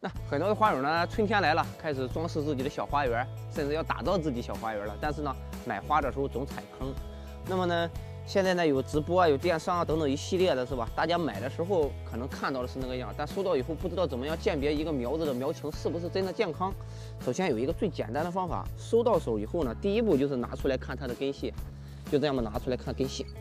那很多的花友呢，春天来了，开始装饰自己的小花园，甚至要打造自己小花园了。但是呢，买花的时候总踩坑。那么呢，现在呢有直播啊，有电商啊等等一系列的，是吧？大家买的时候可能看到的是那个样，但收到以后不知道怎么样鉴别一个苗子的苗情是不是真的健康。首先有一个最简单的方法，收到手以后呢，第一步就是拿出来看它的根系，就这样拿出来看根系。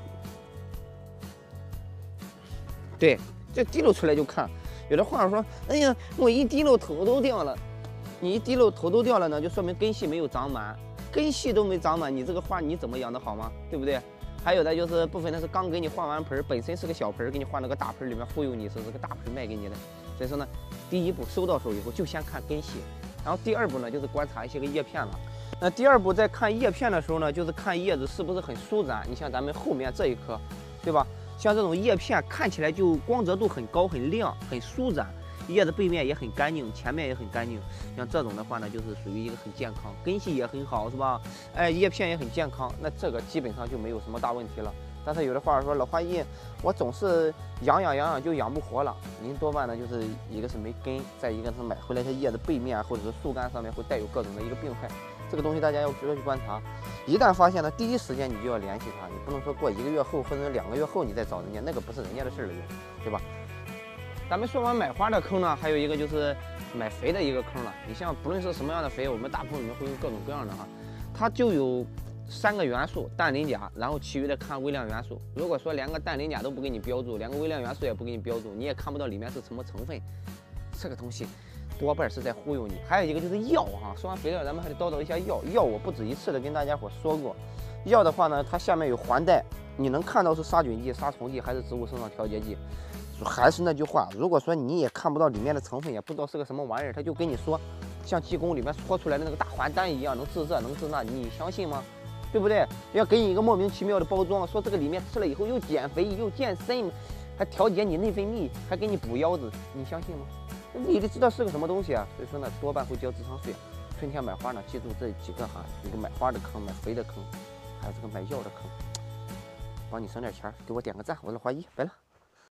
对，这滴漏出来就看。有的花友说：“哎呀，我一滴漏头都掉了。”你一滴漏头都掉了呢，就说明根系没有长满，根系都没长满，你这个花你怎么养得好吗？对不对？还有的就是部分的是刚给你换完盆，本身是个小盆，给你换了个大盆，里面忽悠你是个大盆卖给你的。所以说呢，第一步收到手以后就先看根系，然后第二步呢就是观察一些个叶片了。那第二步在看叶片的时候呢，就是看叶子是不是很舒展。你像咱们后面这一颗，对吧？像这种叶片看起来就光泽度很高、很亮、很舒展，叶子背面也很干净，前面也很干净。像这种的话呢，就是属于一个很健康，根系也很好，是吧？哎，叶片也很健康，那这个基本上就没有什么大问题了。但是有的花友说，老花姨，我总是养就养不活了。您多半呢就是一个是没根，再一个是买回来它叶子背面或者是树干上面会带有各种的一个病害。这个东西大家要值得去观察，一旦发现了，第一时间你就要联系他，你不能说过1个月后或者2个月后你再找人家，那个不是人家的事了，对吧？咱们说完买花的坑呢，还有一个就是买肥的一个坑了。你像不论是什么样的肥，我们大部分里面会用各种各样的哈，它就有3个元素：氮、磷、钾，然后其余的看微量元素。如果说连个氮、磷、钾都不给你标注，连个微量元素也不给你标注，你也看不到里面是什么成分，这个东西多半是在忽悠你。还有一个就是药哈，说完肥料，咱们还得叨叨一下药。药我不止一次的跟大家伙说过，药的话呢，它下面有环带，你能看到是杀菌剂、杀虫剂还是植物生长调节剂。还是那句话，如果说你也看不到里面的成分，也不知道是个什么玩意儿，他就跟你说像济公里面搓出来的那个大还丹一样，能治这能治那，你相信吗？对不对？要给你一个莫名其妙的包装，说这个里面吃了以后又减肥又健身，还调节你内分泌，还给你补腰子，你相信吗？你得知道是个什么东西啊。所以说呢，多半会交智商税。春天买花呢，记住这几个哈，一个买花的坑，买肥的坑，还有这个买药的坑，帮你省点钱，给我点个赞，我是老花姨，拜了。